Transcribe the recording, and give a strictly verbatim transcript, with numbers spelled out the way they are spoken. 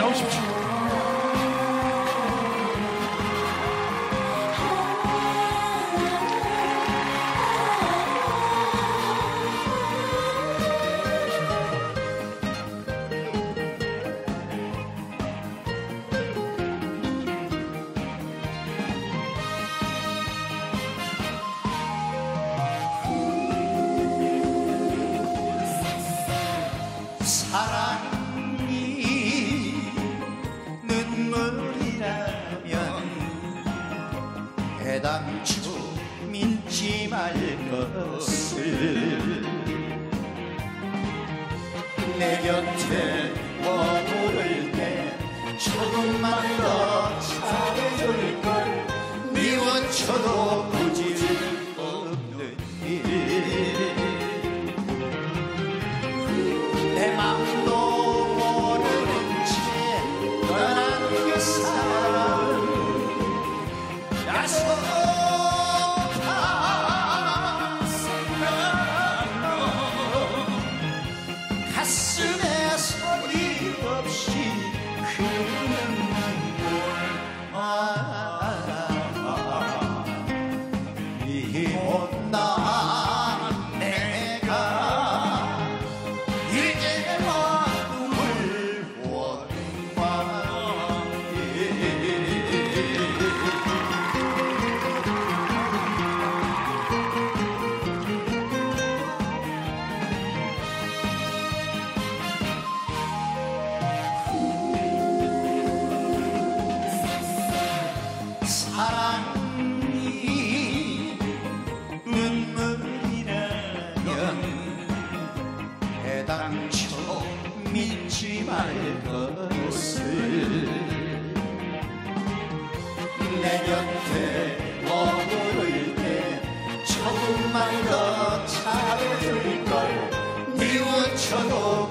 나오십시오. 사랑이 눈물이라면 애당초 믿지 말 것을 내 곁에 머무를 때 조금만 더 잘해줄 걸 미워쳐도 굳이 없는 일 내 맘도 모르는 채 떠난 그 사람 야속한 생각로 가슴에 소리 없이 흐르는 눈물 이 못난 내가 이제와 눈물 사랑이 눈물이라면 애당초 믿지 말 것을 내 곁에 머무를 때 조금만 더 잘해줄 걸 미워쳐도